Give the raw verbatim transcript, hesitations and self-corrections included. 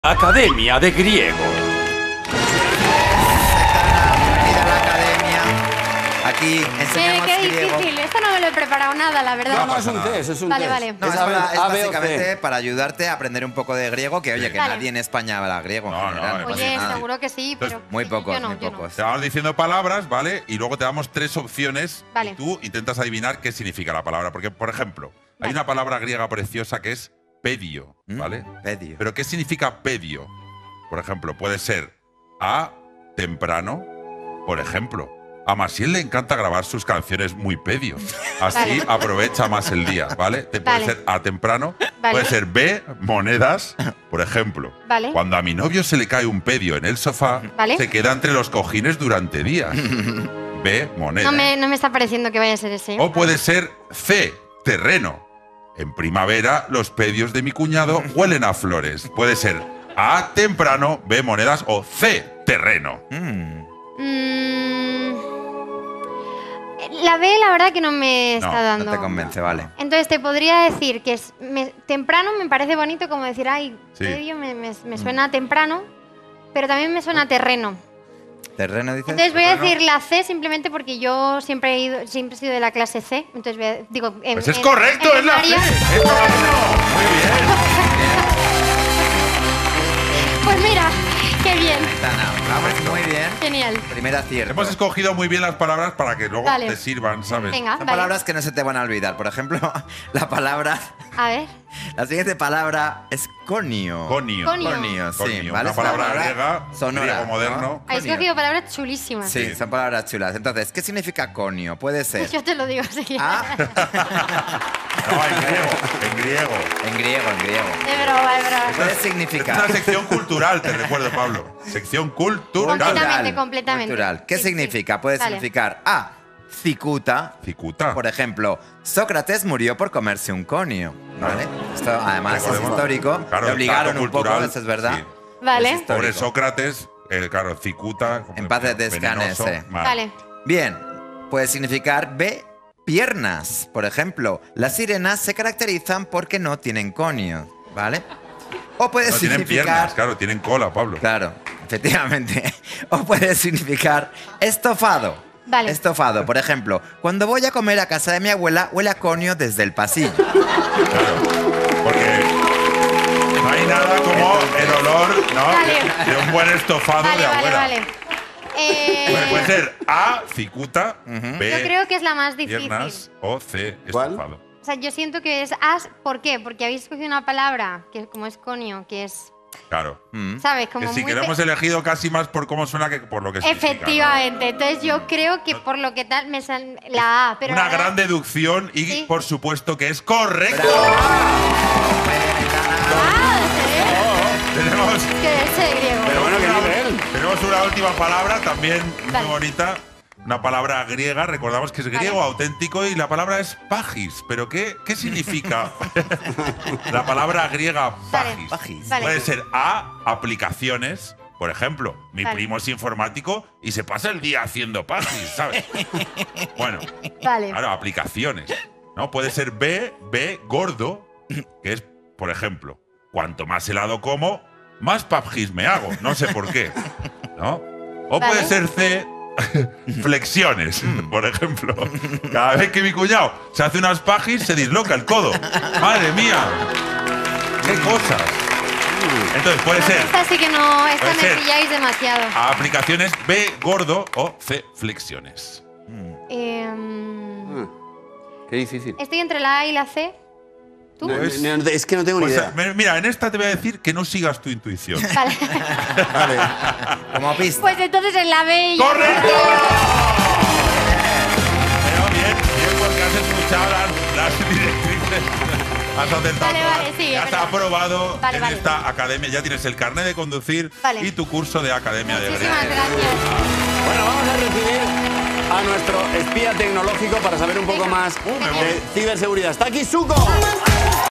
Academia de Griego. Bienvenida a la academia. Aquí enseñamos Eh, qué griego. difícil. Esto no me lo he preparado nada, la verdad. No, no, es un test, es un Vale, test. vale. No, Es es, A, B, para- es A, B o básicamente C. para ayudarte a aprender un poco de griego, que oye, que Vale. nadie en España habla griego. en No, no, general, no pasa Oye, nada. seguro que sí, pero... Entonces, Muy yo pocos, no, muy yo no. pocos. Te vamos diciendo palabras, ¿vale? Y luego te damos tres opciones Vale. y tú intentas adivinar qué significa la palabra. Porque, por ejemplo, hay Vale. una palabra griega preciosa que es pedio, Mm, ¿vale? pedio. Pero ¿qué significa pedio? Por ejemplo, puede ser a temprano, por ejemplo. A Maciel le encanta grabar sus canciones muy pedio. Así Vale. aprovecha más el día, ¿vale? Te puede Vale. ser a temprano, Vale. puede ser B, monedas, por ejemplo. Vale. Cuando a mi novio se le cae un pedio en el sofá, Vale. se queda entre los cojines durante días. B, moneda. No me, no me está pareciendo que vaya a ser ese. O puede ser C, terreno. En primavera, los pedios de mi cuñado huelen a flores. Puede ser A, temprano, B, monedas o C, terreno. Mm. Mm, la B, la verdad que no me No, está no dando. No te convence, vale. Entonces te podría decir que es, me- temprano me parece bonito, como decir, ay, Sí. medio me, me- me suena a temprano, pero también me suena a terreno. ¿Terreno dices? Entonces voy a Terreno. decir la C simplemente porque yo siempre he ido, siempre he sido de la clase C. Entonces voy a- digo, en, Pues es en- correcto, en es la C. primaria- Es correcto. Muy bien. Pues mira, qué bien, Aitana, vamos muy bien. genial. Primer acierto. Hemos escogido muy bien las palabras para que luego Vale. te sirvan, ¿sabes? Venga, Son vale. palabras que no se te van a olvidar. Por ejemplo, la palabra. A ver, La siguiente palabra es conio. Conio. Conio. Conio, sí. Conio, ¿vale? una Es palabra griega, sonora, griego moderno. ¿no? habéis Conio. cogido palabras chulísimas. Sí, Sí. son palabras chulas. Entonces, ¿qué significa conio? Puede ser Yo te lo digo así. A, No, en griego. En griego. en griego, en griego. Es broma, es broma. Puede Es significar una sección cultural, te recuerdo, Pablo. Sección cultural. Completamente, completamente. cultural. ¿Qué Sí, sí. significa? Puede Vale. significar A, cicuta. Cicuta. Por ejemplo, Sócrates murió por comerse un conio. ¿Vale? Esto además es Recordemos. histórico. Claro, Le obligaron dato un poco, cultural, eso es verdad. sí. Vale, Es Pobre histórico. Sócrates, eh, claro, cicuta. En paz descanse. venenoso, mal. vale. Bien, puede significar B, piernas. Por ejemplo, las sirenas se caracterizan porque no tienen conio, ¿vale? O puede No tienen significar... piernas, claro, tienen cola, Pablo. Claro, efectivamente. O puede significar estofado. Vale. Estofado, por ejemplo, cuando voy a comer a casa de mi abuela, huele a conio desde el pasillo. Claro. Porque no hay nada como el olor, ¿no? Vale. De un buen estofado Vale, de vale, abuela. vale. Eh, Bueno, puede ser A, cicuta, B, yo creo que es la más difícil. piernas o C, ¿Cuál? estofado. O sea, yo siento que es as. ¿Por qué? Porque habéis escogido una palabra que como es conio, que es, Claro. Mm. ¿sabes? Que Como sí, muy que lo pe- hemos elegido casi más por cómo suena que por lo que significa, ¿no? Efectivamente. Entonces yo creo que por lo que tal me sale la A. Pero Una la verdad- gran deducción y Sí. por supuesto que es correcto. Muy bien, Aitana. Ah, ¿sí? Tenemos, Que ese griego. Pero bueno, qué una, nivel. tenemos una última palabra también Vale. muy bonita. Una palabra griega, recordamos que es griego Vale. auténtico y la palabra es pagis. ¿Pero qué, qué significa la palabra griega Vale. pagis? Pagis. Vale. Puede ser A, aplicaciones. Por ejemplo, mi Vale. primo es informático y se pasa el día haciendo pagis, ¿sabes? Bueno, Vale. claro, aplicaciones. ¿No? Puede ser B, B, gordo, que es, por ejemplo, cuanto más helado como, más pagis me hago. No sé por qué. ¿No? O Vale. puede ser C, flexiones, por ejemplo. Cada vez que mi cuñado se hace unas pagis, se disloca el codo. ¡Madre mía! ¡Qué cosas! Entonces puede ser Esta sí que no, esta Puede me ser. pilláis demasiado. A aplicaciones B, gordo o C, flexiones. Em, Ah, Qué difícil. estoy entre la A y la C. ¿Tú? No, Pues- no, es que no tengo ni Pues, idea. eh, mira, en esta te voy a decir que no sigas tu intuición. Vale. Vale. Como pista. Pues entonces en la B y ya- ¡Correcto! Pero bien, bien porque has escuchado las, las directrices. Has acertado Vale, todas. vale, sí, ya es está verdad. aprobado Vale, en vale. esta academia. Ya tienes el carnet de conducir Vale. y tu curso de academia de Muchísimas griego. gracias. Bueno, vamos a recibir a nuestro espía tecnológico para saber un poco Venga, más genial. de ciberseguridad. Está aquí Suco.